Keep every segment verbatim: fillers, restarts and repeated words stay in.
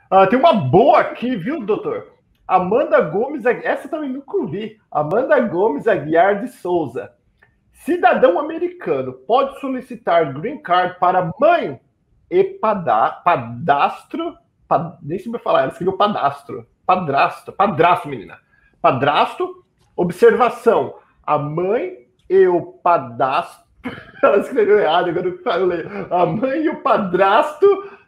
Ah, tem uma boa aqui, viu, doutor? Amanda Gomes, essa também nunca ouvi. Amanda Gomes Aguiar de Souza. Cidadão americano pode solicitar green card para mãe e pada, padastro. Pad, nem sei falar, ela escreveu padastro. Padrasto, padrasto, menina. Padrasto, observação. A mãe e o padastro. Ela escreveu errado, agora eu falei. A mãe e o padrasto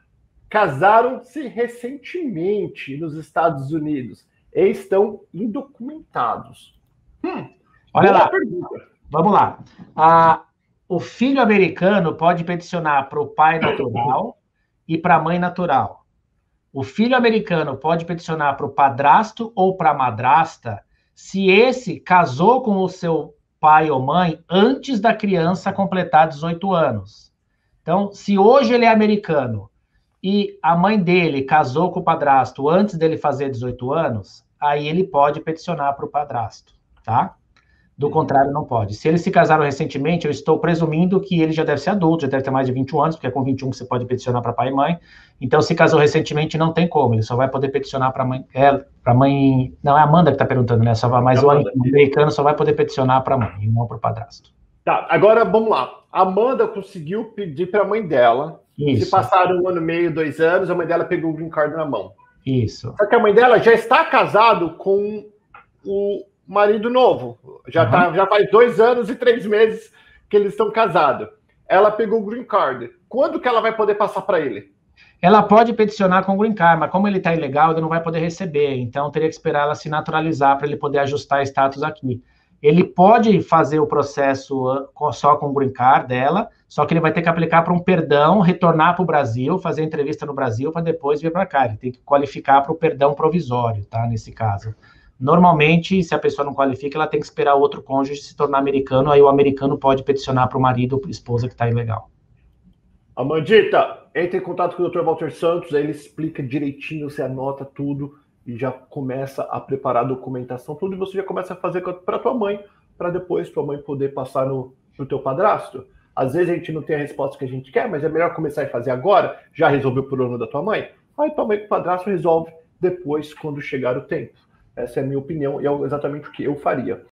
casaram-se recentemente nos Estados Unidos e estão indocumentados. Hum, Olha lá. Pergunta. Vamos lá. Ah, o filho americano pode peticionar para o pai natural e para a mãe natural. O filho americano pode peticionar para o padrasto ou para a madrasta se esse casou com o seu pai ou mãe antes da criança completar dezoito anos. Então, se hoje ele é americano e a mãe dele casou com o padrasto antes dele fazer dezoito anos, aí ele pode peticionar para o padrasto, tá? Do contrário, não pode. Se eles se casaram recentemente, eu estou presumindo que ele já deve ser adulto, já deve ter mais de vinte e um anos, porque é com vinte e um que você pode peticionar para pai e mãe. Então, se casou recentemente, não tem como. Ele só vai poder peticionar para mãe. É, para mãe. Não, é a Amanda que está perguntando, né? Só vai, mas é o americano só vai poder peticionar para a mãe, e não para o padrasto. Tá, agora vamos lá. A Amanda conseguiu pedir para a mãe dela. Isso. Se passaram um ano e meio, dois anos, a mãe dela pegou o green card na mão. Isso. Só que a mãe dela já está casado com o marido novo. Já, uhum. tá, já faz dois anos e três meses que eles estão casados. Ela pegou o green card. Quando que ela vai poder passar para ele? Ela pode peticionar com o green card, mas como ele está ilegal, ele não vai poder receber. Então, teria que esperar ela se naturalizar para ele poder ajustar status aqui. Ele pode fazer o processo só com o green card dela, só que ele vai ter que aplicar para um perdão, retornar para o Brasil, fazer entrevista no Brasil para depois vir para cá. Ele tem que qualificar para o perdão provisório, tá? Nesse caso. Normalmente, se a pessoa não qualifica, ela tem que esperar o outro cônjuge se tornar americano, aí o americano pode peticionar para o marido ou esposa que está ilegal. Amandita, entre em contato com o doutor Walter Santos, aí ele explica direitinho, você anota tudo e já começa a preparar a documentação, tudo, e você já começa a fazer para tua mãe, para depois tua mãe poder passar no, no teu padrasto. Às vezes a gente não tem a resposta que a gente quer, mas é melhor começar a fazer agora, já resolveu o problema da tua mãe? Aí tua mãe com o padrasto resolve depois, quando chegar o tempo. Essa é a minha opinião e é exatamente o que eu faria.